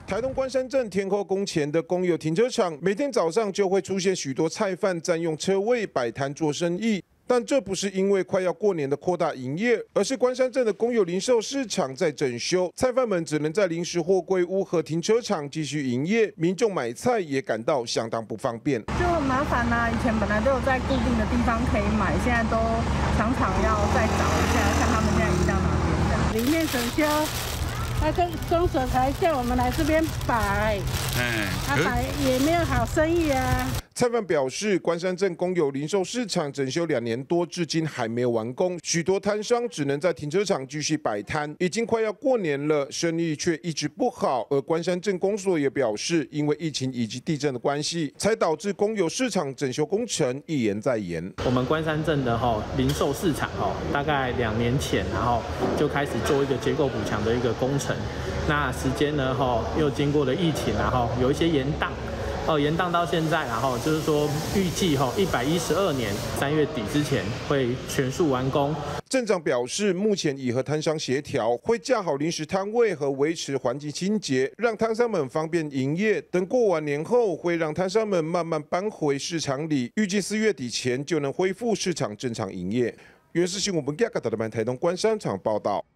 台东关山镇天后宫前的公有停车场，每天早上就会出现许多菜贩占用车位摆摊做生意。但这不是因为快要过年的扩大营业，而是关山镇的公有零售市场在整修，菜贩们只能在临时货柜屋和停车场继续营业，民众买菜也感到相当不方便， 就很麻烦呐。以前本来都有在固定的地方可以买，现在都常常要再找一下，看他们现在移到哪边这样。里面整修，那跟公所才叫我们来这边摆，摆也没有好生意啊。 菜贩表示，关山镇公有零售市场整修2年多，至今还没有完工，许多摊商只能在停车场继续摆摊。已经快要过年了，生意却一直不好。而关山镇公所也表示，因为疫情以及地震的关系，才导致公有市场整修工程一延再延。 我们关山镇的零售市场大概2年前，然后就开始做一个结构补强的一个工程。那时间呢又经过了疫情，然后有一些延宕。延宕到现在，然后就是说预计112年3月底之前会全数完工。 镇长表示，目前已和摊商协调，会架好临时摊位和维持环境清洁，让摊商们方便营业。等过完年后，会让摊商们慢慢搬回市场里，预计4月底前就能恢复市场正常营业。原视新闻台东关山场报道。